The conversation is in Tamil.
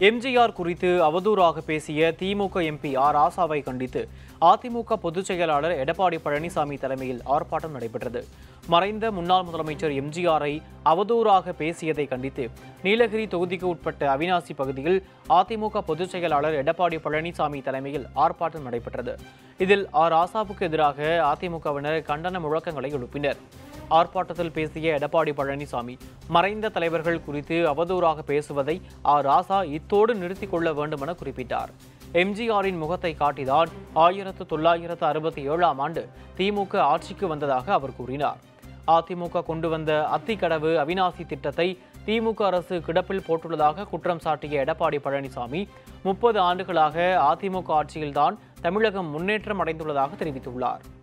எம்ஜிஆர் குறித்து அவதூறாக பேசிய திமுக எம்பி ஆர் ராசாவை கண்டித்து அதிமுக பொதுச் செயலாளர் எடப்பாடி பழனிசாமி தலைமையில் ஆர்ப்பாட்டம் நடைபெற்றது. மறைந்த முன்னாள் முதலமைச்சர் எம்ஜிஆரை அவதூறாக பேசியதை கண்டித்து நீலகிரி தொகுதிக்கு உட்பட்ட அவிநாசி பகுதியில் அதிமுக பொதுச் செயலாளர் எடப்பாடி பழனிசாமி தலைமையில் ஆர்ப்பாட்டம் நடைபெற்றது. இதில் ஆர் ராசாவுக்கு எதிராக அதிமுகவினர் கண்டன முழக்கங்களை எழுப்பினர். ஆர்ப்பாட்டத்தில் பேசிய எடப்பாடி பழனிசாமி மறைந்த தலைவர்கள் குறித்து அவதூறாக பேசுவதை ஆர் ராசா இத்தோடு நிறுத்திக் கொள்ள வேண்டும் என குறிப்பிட்டார். எம்ஜிஆரின் முகத்தை காட்டிதான் 1967ஆம் ஆண்டு திமுக ஆட்சிக்கு வந்ததாக அவர் கூறினார். அதிமுக கொண்டு வந்த அத்திக்கடவு அவிநாசி திட்டத்தை திமுக அரசு கிடப்பில் போட்டுள்ளதாக குற்றம் சாட்டிய எடப்பாடி பழனிசாமி 30 ஆண்டுகளாக அதிமுக ஆட்சியில்தான் தமிழகம் முன்னேற்றம் அடைந்துள்ளதாக தெரிவித்துள்ளார்.